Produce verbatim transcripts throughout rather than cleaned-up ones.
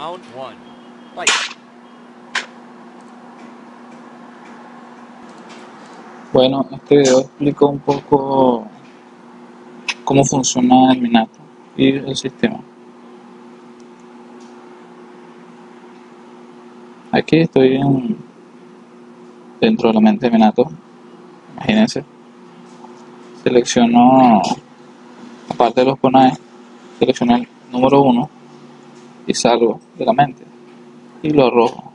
Round one. Fight. Bueno, este video explica un poco cómo funciona el Minato y el sistema. Aquí estoy en, dentro de la mente de Minato. Imagínense. Selecciono, aparte de los Kunai, selecciono el número uno y salgo de la mente y lo arrojo.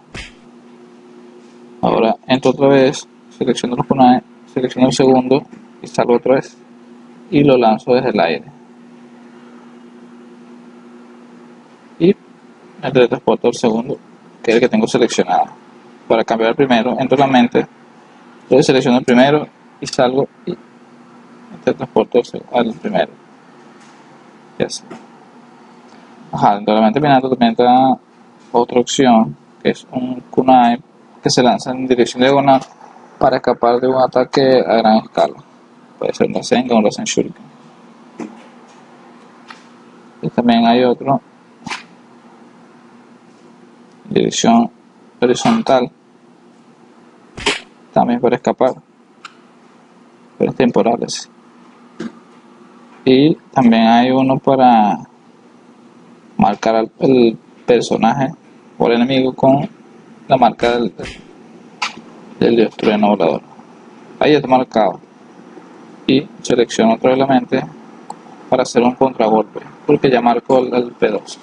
Ahora entro otra vez, selecciono los Kunai, selecciono el segundo y salgo otra vez y lo lanzo desde el aire. Y me teletransporto al segundo, que es el que tengo seleccionado. Para cambiar el primero, entro en la mente, entonces selecciono el primero y salgo y me teletransporto al primero. Y así. Ajá, dentro de la mente Minato también está otra opción, que es un kunai que se lanza en dirección diagonal para escapar de un ataque a gran escala. Puede ser un Rasengan o un Rasen Shuriken. Y también hay otro en dirección horizontal, también para escapar, pero es temporal ese. Y también hay uno para marcar al el personaje o el enemigo con la marca del, del dios trueno volador. Ahí está marcado. Y selecciono otra vez la mente para hacer un contragolpe, porque ya marcó el, el P dos.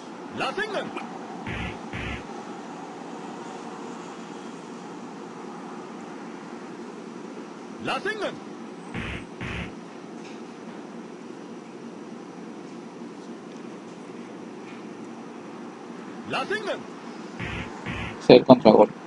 Ese es el contragolpe.